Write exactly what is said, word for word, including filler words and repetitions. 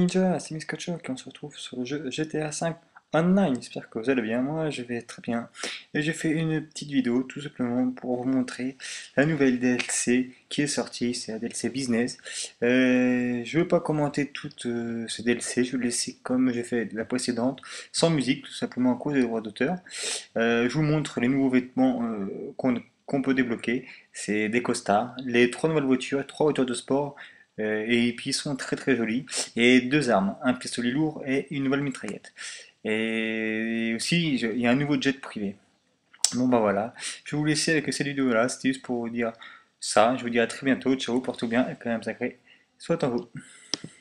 Ninja, c'est Miskatchok et on se retrouve sur le jeu G T A cinq Online. J'espère que vous allez bien, moi je vais très bien. Et j'ai fait une petite vidéo tout simplement pour vous montrer la nouvelle D L C qui est sortie, c'est la D L C Business. Euh, je ne veux pas commenter toute euh, ce D L C, je vais le laisser comme j'ai fait la précédente, sans musique, tout simplement à cause des droits d'auteur. Euh, je vous montre les nouveaux vêtements euh, qu'on qu'on peut débloquer. C'est des costards, les trois nouvelles voitures, trois voitures de sport, euh, et puis ils sont très très jolis. Et deux armes, un pistolet lourd et une nouvelle mitraillette. Et aussi, je- il y a un nouveau jet privé. Bon bah voilà, je vais vous laisser avec cette vidéo là, c'était juste pour vous dire ça. Je vous dis à très bientôt, ciao, portez-vous bien et quand même sacré, soit en vous.